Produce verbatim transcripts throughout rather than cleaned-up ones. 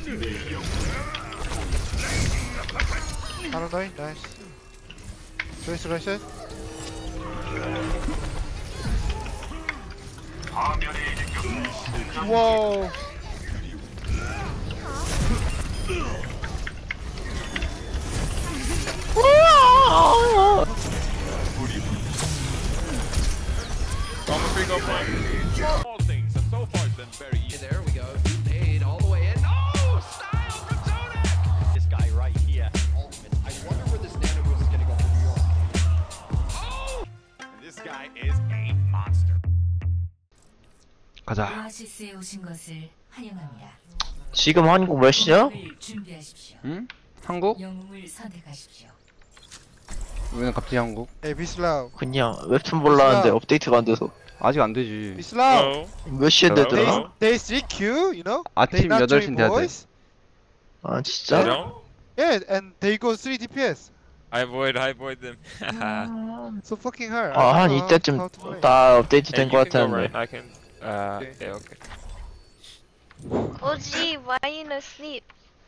하나 나이 나이스. 나이스 나이스. 와우. All things have so far been very easy. There we go. Nade all the way in. Oh, style from Zodiac. This guy right here. Ultimate. I wonder where this nano boost is gonna go from New York. Oh! This guy is a monster. 가자. 오아시스에 오신 것을 환영합니다. 지금 한국 몇 시야? 준비하십시오. 응? 한국? 영웅을 선택하십시오. 왜 갑자기 한국? Hey 비슬라우. 그냥 웹툰 볼라는데 업데이트가 안 돼서. 아직 안 되지. 비슬라우. 몇 시에 Hello? 되더라? They see Q, you know? They 아침 not 여덟 join 시인 돼야 돼. boys. 아 진짜? don't? Yeah, and they go three D P S. I avoid, I avoid them. So fucking hard. 아 한 이때쯤 다 업데이트 된 And 거 you can go 같았는데. right. I can. Uh, Okay. yeah, okay. O G, why you no sleep?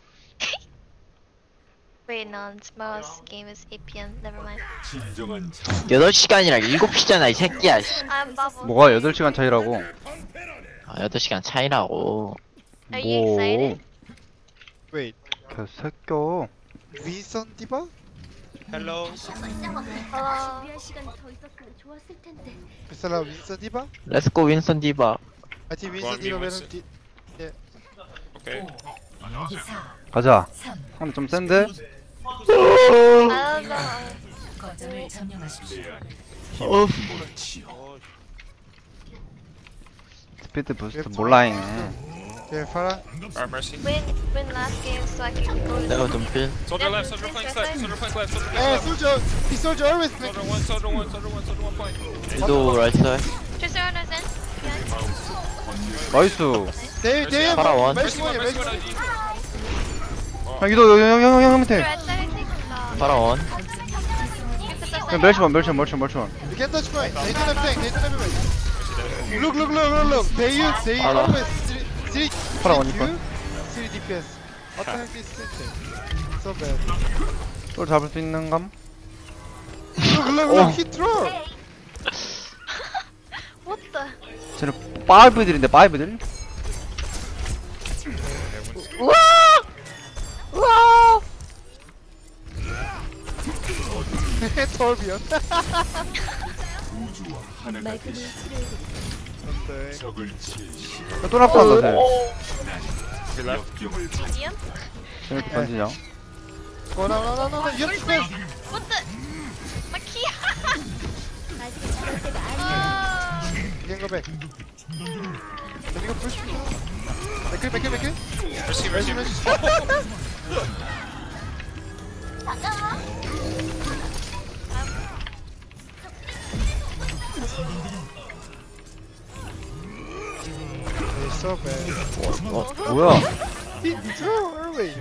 Wait, no, tomorrow's game is eight P M. Never mind. 여덟 시간이라 일곱 시잖아 이 새끼야. I'm Bubble. 뭐가 여덟 시간 차이라고? 아 여덟 시간 차이라고. Are you excited? Wait, 개새끼야. Winston Diva? Hello. Hello. 비슬라우 Winston Diva? 렛츠고 윈선 디바. I think Winston Well, Diva me, better. Di- Okay. 사, 가자. 삼. 근데 좀 센데? I don't know. 거점을 점령하십시오. 어. 스피드 부스트 몰라잉. Yeah, Farah. Alright, Mercy. Win, win last game so I can go to 내가 좀 필. Soldier left, soldier flank left, soldier flank left, soldier flank Hey, left. soldier. He soldier always pick. Soldier one, soldier one, soldier one, soldier one point. 위도 라이트 사이드. Just runners in. Behind. 나이스. They, they. Farah one. Mercy Mercy one, one, Mercy Mercy one, one. O G. 형 이도 형형형 밑에. Right side, I think. No. 파라원. 형 멸치만 멸치만 멸치만 멸치만. You can touch point. They don't have tank. They don't have everything. Look, look, look, look, look. They use, they Farah. always three, three, Farah three on your Q, three D P S. What the heck is this thing? So bad. 또 잡을 수 있는 감? Look, look, look. He throw. What the? 쟤는 파이브들인데 파이브들? 우와! 우와! Torbjörn. 야, 또 낙서한다 쟤. He left. Medium? 쟤 이렇게 던지냐? Oh no, no, no, no, no. You have to space. What the? My key! Oh. You can go back. Let me go push. Back it, back it, back it. Mercy, Mercy, Mercy. It's so bad. 뭐야? He threw early.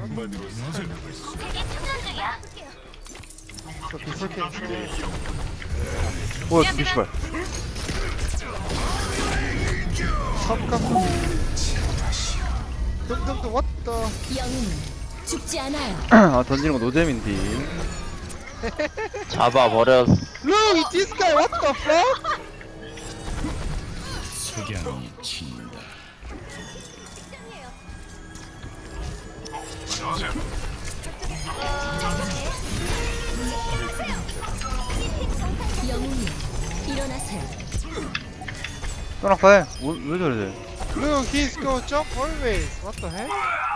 So before can throw. 뭐야 두 씨발. Come, come, come. Dum, dum, dum. What the? 영웅은 죽지 않아요. 아 던지는 거 노잼인데. 잡아버렸어. Look, this guy. What the fuck? 영웅이 일어나세요. 또 낙서해. 뭐, 왜 저래 쟤? Look, he's go jump always. What the heck?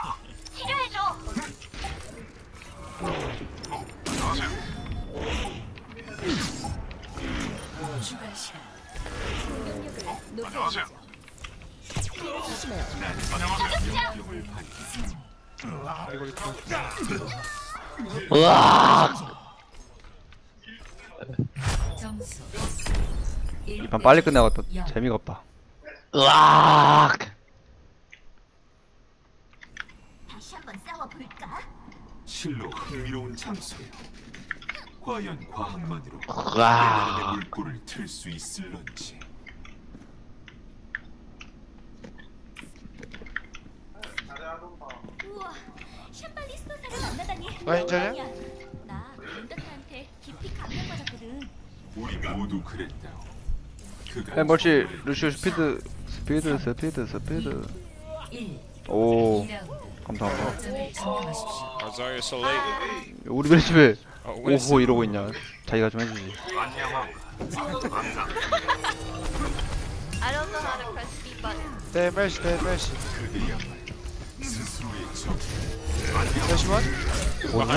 추가 시간. 높여주죠. 조심해요. 우와! 점수. 이 판 빨리 끝내야겠다. 재미가 없다. 우와! 실로 흥미로운 장소야. 과연 과학만으로 우와! 대단한 물꼬를 틀 수 있을런지. 우와, 라인 자리야? 나 렌더한테 깊이 감명받았거든. 우리 모두 그랬다. 그가 에 멀시 루시오 스피드 스피드 스피드 스피드. 오 감사합니다. Oh, Zarya so late. 우리 멜시 왜 Oh, where's 오호 이러고 있냐? 자기가 좀 해주지. I don't know how to press B button. 네 멜시 네 멜시 스스로의 적. 잠시만. 뭐냐?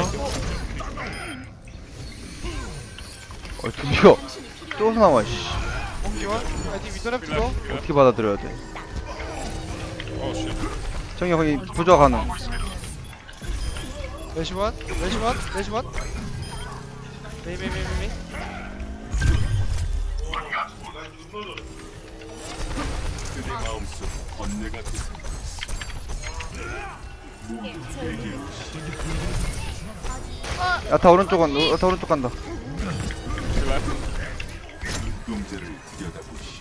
어 드디어 또 나와 씨. 뽕기원. 아니 위도랩 We 찍어. left, we left. 어떻게 받아들여야 돼? Oh shit. 정이 거기 부좌 가능. 멜시원. 멜시원. 멜시원. 메이메이메이메이. 그대 마음속 번뇌가 되살았어. 모두 내게로 야타 오른쪽 간다. 야타 오른쪽 간다. We left. 눈동자를 들여다보시.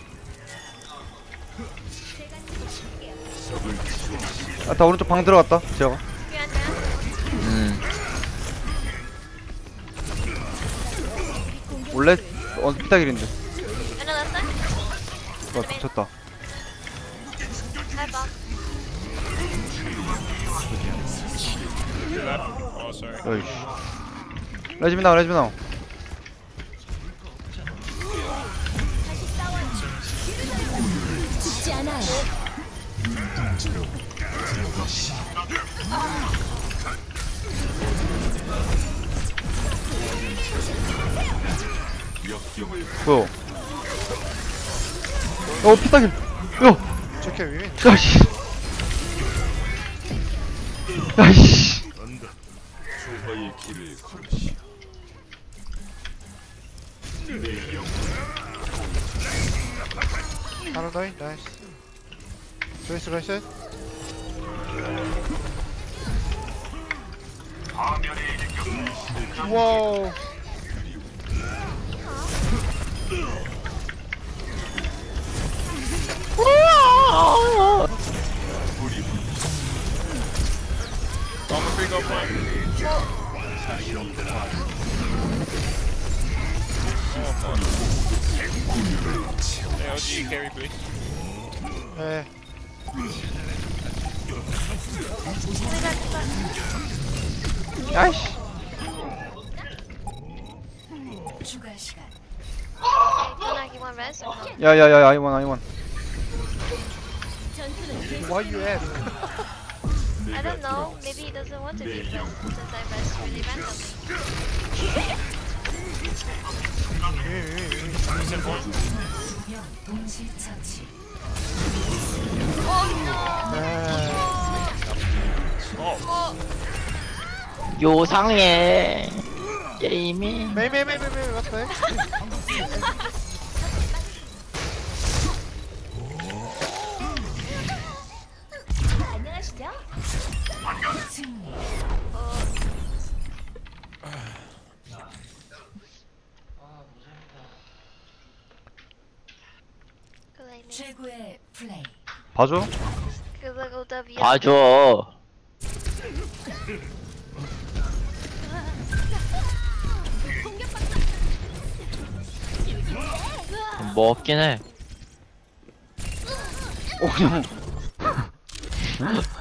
적을 지원하시. 야타 오른쪽 방 들어갔다. 제가. You understand? 음. 원래 어 피타길인데. Another side? 와 미쳤다. Hi, Bob. We left. Oh, sorry. 어이씨. 레지미 나와 레지미 나와. 죽지 않아요. 역경을 뭐야? 어 피타길. 야. 저렇게 위민. 야씨. 야씨. 조화의 길을 걸으시오. 내 영혼 바로 너희 나이스. 조이스 라이스. 와우. Almost free go point. Hey, O G, carry please. 네. 야씨. 추가 시간. Don't you want res or no? 야야야 아이원 아이원. 전투는 계속. Why you at? I don't know. Maybe he doesn't want to be res since I res really randomly. 동시 처치. 요상해 게임이. 메이메이메이메이 왔어요? 안녕하시죠? 승리. 최고의 플레이. 봐줘. Good luck, O W. 봐줘. 뭐 없긴 해. 오 그냥.